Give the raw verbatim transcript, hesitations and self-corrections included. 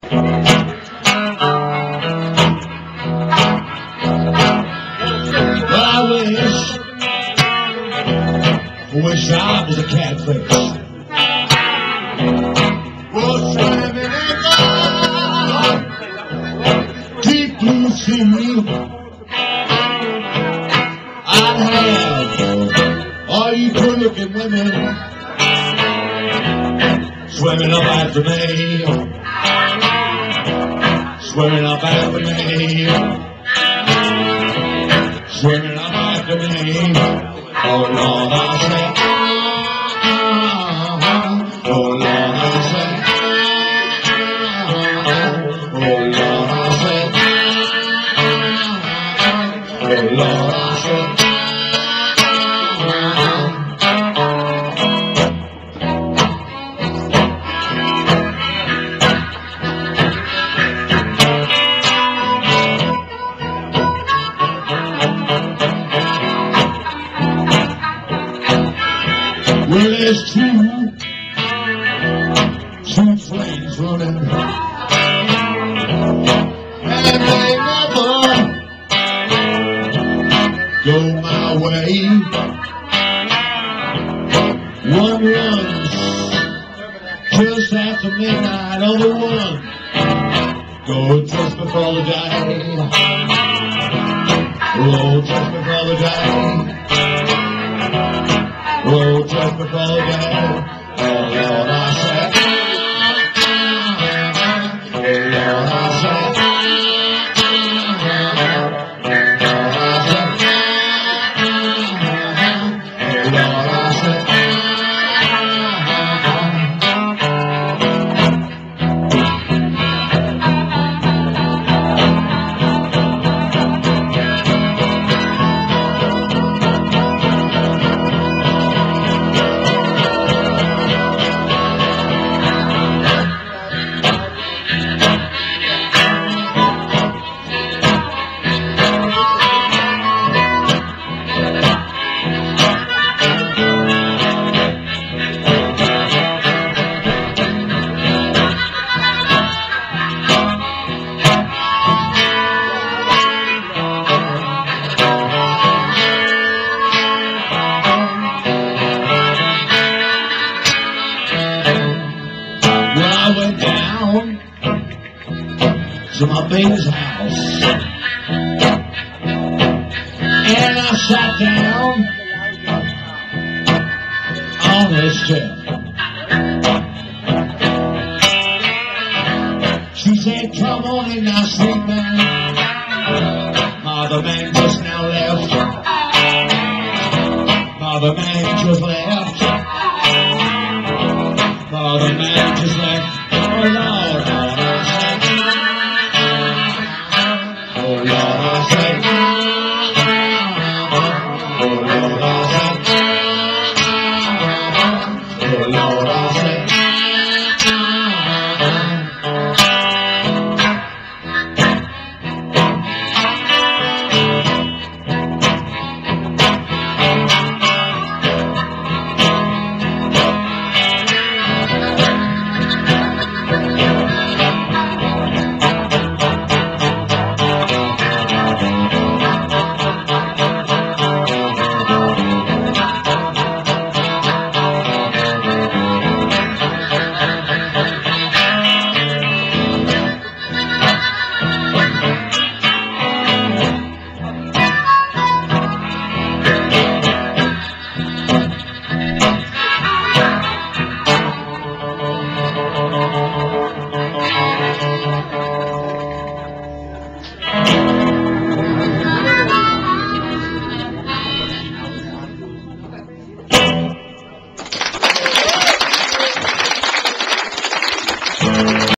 Well, I wish, wish I was a catfish. Well, swimming in the deep blue sea, I'd have all you good-looking women swimming up after me, swimming up after me, swimming up after me. Oh Lord, I say, oh Lord, I say, oh Lord, I say, oh Lord, I say. Well, there's two, two flames running, and they never go my way. One runs just after midnight, other one goes just before the day. Oh, just before the day. Oh, just before the day, oh Lord, I say, oh Lord, I say, oh Lord, I say, oh Lord, I say. I went down to my baby's house, and I sat down on this chair. She said, come on in now, sweet man. Mother man just now left. Mother man just left. Mother man